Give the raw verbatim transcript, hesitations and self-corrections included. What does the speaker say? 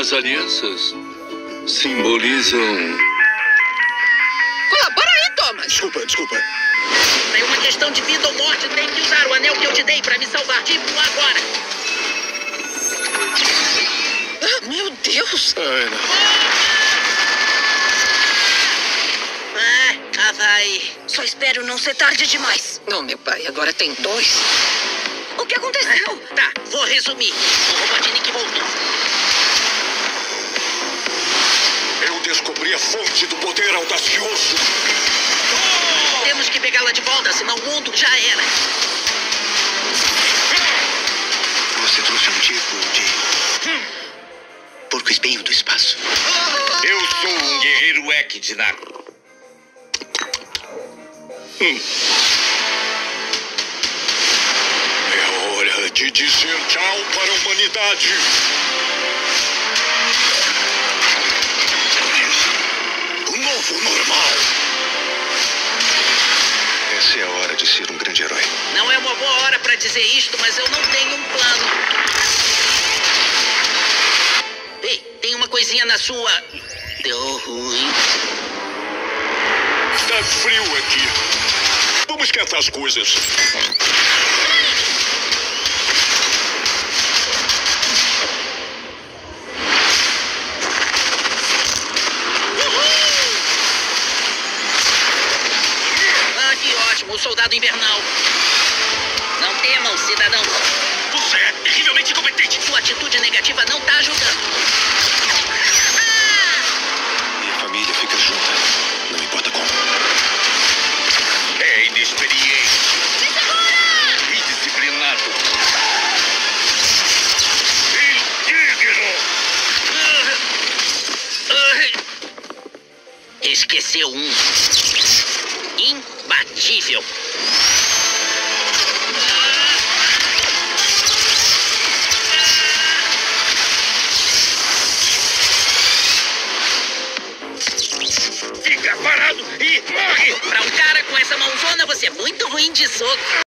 As alianças simbolizam... Colabora aí, Thomas. Desculpa, desculpa. É uma questão de vida ou morte. Tem que usar o anel que eu te dei pra me salvar. Tipo, agora. Ah, meu Deus. Ana. Ah, ah, vai. Só espero não ser tarde demais. Não, meu pai, agora tem dois. O que aconteceu? Tá, vou resumir. O Robotnik voltou. Eu descobri a fonte do poder audacioso. Temos que pegá-la de volta, senão o mundo já era. Você trouxe um tipo de... Hum. porco-espinho do espaço. Eu sou um guerreiro Echidna. Hum. É hora de dizer tchau para a humanidade. O novo normal. Essa é a hora de ser um grande herói. Não é uma boa hora pra dizer isto, mas eu não tenho um plano. Ei, tem uma coisinha na sua... Deu ruim. Tá frio aqui. Vamos esquentar as coisas. Ah, que ótimo, o soldado invernal. Não temam, cidadãos. Você é terrivelmente incompetente. Sua atitude negativa não tá ajudando. Minha família fica junta. Não importa como. É inexperiente. Indisciplinado. Indigno. Esqueceu um. Imbatível. Fica parado e morre. Pra um cara com essa mãozona, você é muito ruim de soco.